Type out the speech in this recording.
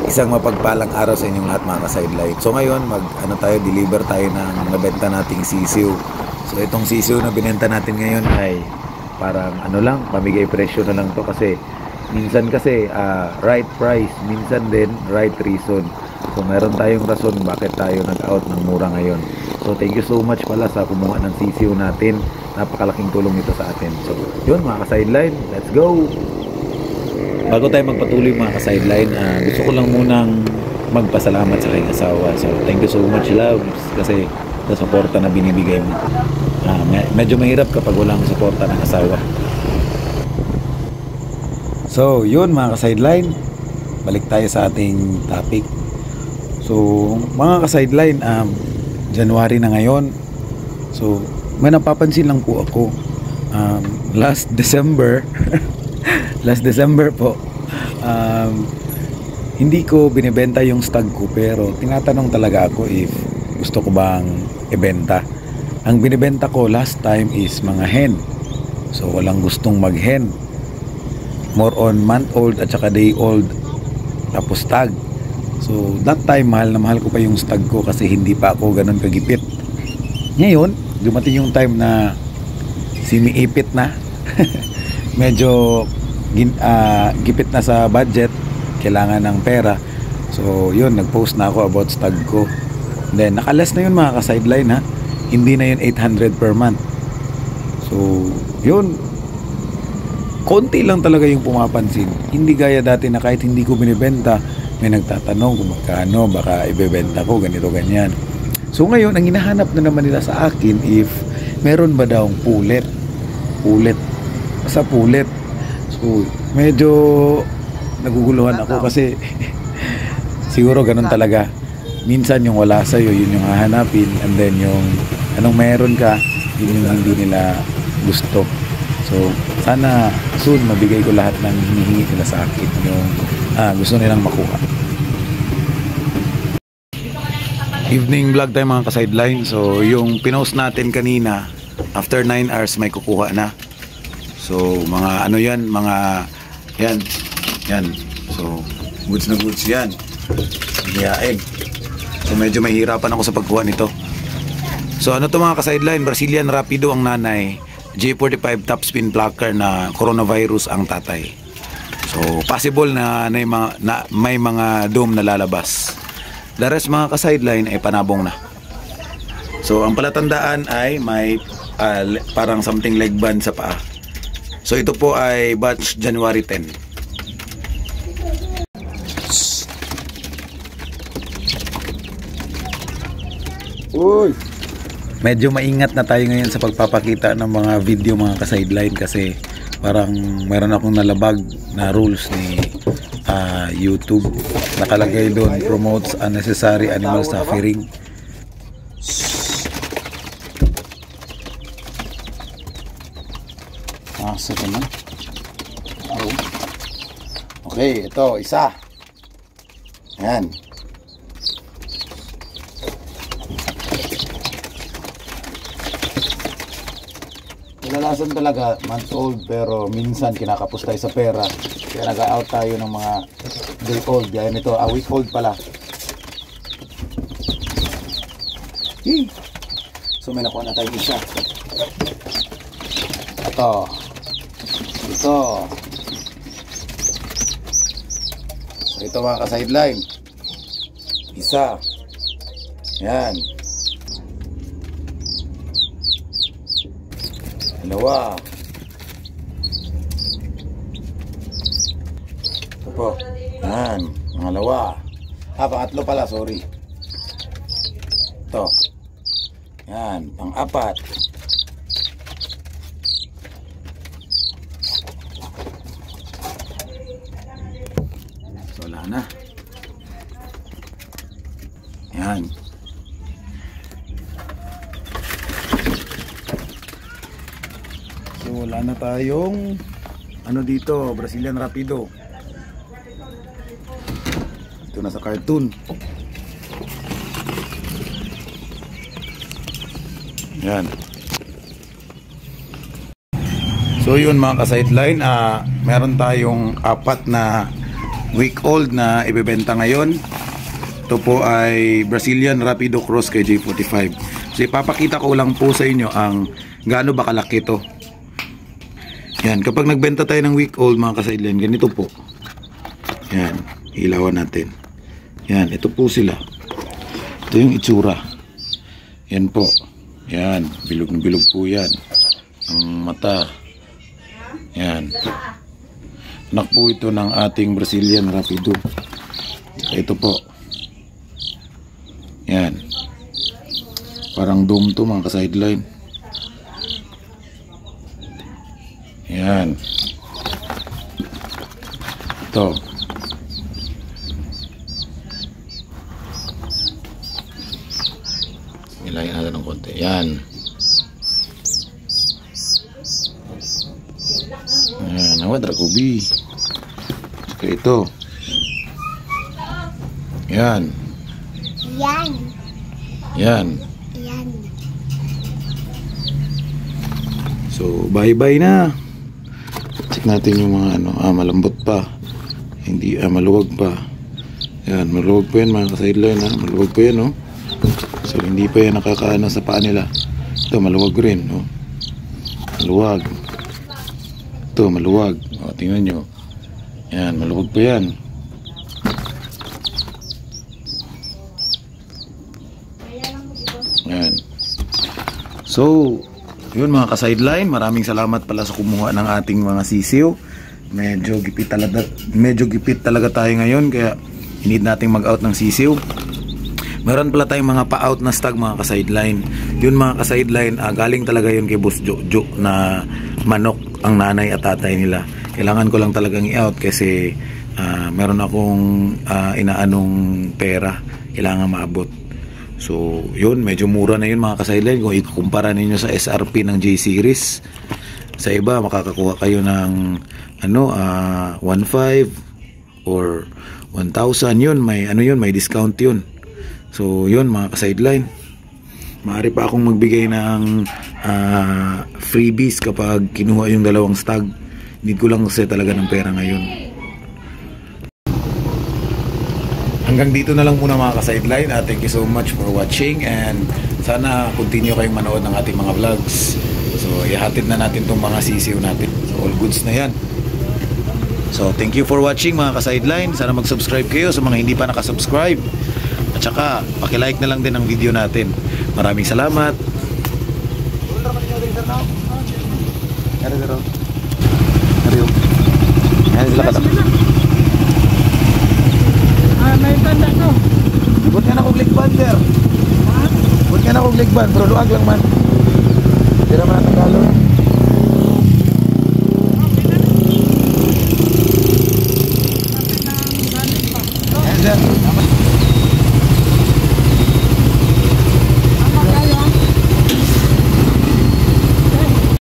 Isang mapagpalang araw sa inyong lahat mga ka-sideline. So ngayon, deliver tayo ng nabenta nating sisiw. So itong sisiw na binenta natin ngayon ay parang pamigay presyo na lang to kasi minsan right price, minsan din right reason. So meron tayong rason bakit tayo nag-out ng mura ngayon. So thank you so much pala sa kumuha ng sisiw natin. Napakalaking tulong ito sa atin. So yun mga ka-sideline, let's go! Bago tayo magpatuloy mga ka-sideline, gusto ko lang munang magpasalamat sa aking asawa. So thank you so much, loves, kasi sa suporta na binibigay mo. Medyo mahirap kapag walang suporta ng asawa. So yun mga ka-sideline, balik tayo sa ating topic. So mga ka-sideline, January na ngayon. So may napapansin lang po ako, last December po, hindi ko binibenta yung stag ko, pero tinatanong talaga ako if gusto ko bang ibenta. Ang binibenta ko last time is mga hen. So walang gustong mag hen, more on month old at saka day old, tapos stag. So that time mahal na mahal ko pa yung stag ko kasi hindi pa ako ganun kagipit. Ngayon dumating yung time na simi-ipit na medyo gipit na sa budget, kailangan ng pera. So yun, nag-post na ako about stag ko. Then nakalas na yun mga ka-sideline, ha, hindi na yun 800 per month. So yun, konti lang talaga yung pumapansin, hindi gaya dati na kahit hindi ko binibenta may nagtatanong kung magkano baka ibebenta ko, ganito ganyan. So ngayon ang hinahanap na naman nila sa akin if meron ba daw pulet sa pulet. So medyo naguguluhan ako kasi siguro ganun talaga. Minsan yung wala sa'yo, yun yung hahanapin, and then yung anong meron ka, yun yung hindi nila gusto. So sana soon mabigay ko lahat ng hinihingi nila sa akin, yung gusto nilang makuha. Evening vlog tayo mga ka-sideline. So yung pinost natin kanina, after 9 hours may kukuha na. So mga yan. So goods na goods yan. Iyain. So medyo mahirapan ako sa pagkuha nito. So ano to mga ka-sideline, Brazilian Rapido ang nanay, J45 top spin plucker na coronavirus ang tatay. So possible na may mga dome na lalabas. The rest mga ka-sideline ay panabong na. So ang palatandaan ay may parang something leg band sa paa. So ito po ay batch January 10. Uy! Medyo maingat na tayo ngayon sa pagpapakita ng mga video mga ka-sideline kasi parang meron akong nalabag na rules ni YouTube. Nakalagay doon, promotes unnecessary animal suffering. Saka na. Okay, ito, isa. Yan. Kadalasan talaga month old, pero minsan kinakapos tayo sa pera. Kaya nag-out tayo ng mga day old. Yan ito, week old pala. So may nakuha na tayo isa. Ito. So ito mga ka-sideline, isa. Yan. Dalawa. Ito po. Yan. Pangalawa. Pangatlo pala, sorry. Ito. Yan. Pang-apat. So wala na. Yan. So wala na tayong dito, Brazilian Rapido. Ito na sa cartoon. Yan. So yun mga ka-sideline, meron tayong apat na week old na ibebenta ngayon. Ito po ay Brazilian Rapido Cross kay J45. So ipapakita ko lang po sa inyo ang gaano ba kalaki to. Yan, kapag nagbenta tayo ng week old mga ka-sideline, ganito po. Yan, ilawan natin. Yan, ito po sila. Ito yung itsura. Yan po. Yan, bilog na bilog po yan. Ang mata. Yan. Anak po ito ng ating Brazilian Rapido. Ito po. Yan. Parang dome to mga ka-sideline. Yan. Ito. Ilayin natin ng konti. Yan. Yan. Nawad Rakubi. Saka ito. Yan. Yan. Yan. Yan. So, bye-bye na. Check natin yung mga ano. Malambot pa. Hindi, maluwag pa. Yan, maluwag pa yan mga ka-sideline ha. Maluwag pa yan, no? So, hindi pa yan nakakaano sa paa nila. Ito, maluwag rin, no? Maluwag. Ito, maluwag. O, tingnan nyo. Yan, maluwag pa yan. Yan. So, yun mga ka-sideline, maraming salamat pala sa kumuha ng ating mga sisiw. Medyo gipit talaga tayo ngayon, kaya need nating mag-out ng sisiw. Meron pala tayong mga pa-out na stag mga ka-sideline. Yun mga ka-sideline, galing talaga yun kay Boss Jojo na manok ang nanay at tatay nila. Kailangan ko lang talagang i-out kasi meron akong inaanong pera, kailangan maabot. So, yun, medyo mura na yun mga ka-sideline kung ikukumpara ninyo sa SRP ng J-Series. Sa iba, makakakuha kayo ng 1.5 or 1,000 yun, may may discount yun. So, yun mga ka-sideline. Maaari pa akong magbigay ng freebies kapag kinuha yung dalawang stag. Need ko lang kasi talaga ng pera ngayon. Hanggang dito na lang muna mga ka-sideline. Thank you so much for watching and sana continue kayong manood ng ating mga vlogs. So ihatid na natin tong mga sisiw natin. So all goods na yan. So thank you for watching mga ka-sideline. Sana mag-subscribe kayo sa mga hindi pa nakasubscribe. At saka paki-like na lang din ang video natin. Maraming salamat. May tanda ko. Buat nga na kong ligban, sir. Buat nga na kong ligban, pero luag lang man. Hindi naman ang Tagalog.